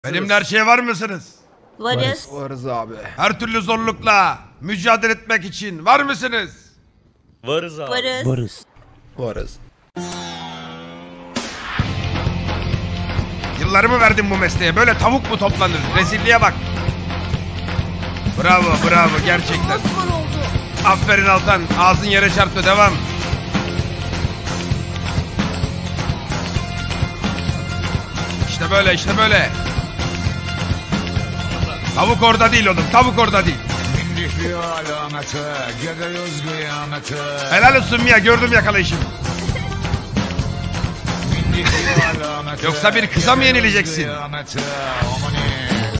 Benimle her şeye var mısınız? Varız. Varız abi. Her türlü zorlukla mücadele etmek için var mısınız? Varız abi. Varız. Varız. Varız. Yıllarımı verdim bu mesleğe. Böyle tavuk mu toplanır? Rezilliğe bak. Bravo, bravo gerçekten. Aferin Altan. Ağzın yere çarptı. Devam. İşte böyle, işte böyle. Tavuk orada değil oğlum. Tavuk orada değil. Helal olsun Mia. Gördüm yakalayışını. Yoksa bir kıza mı yenileceksin?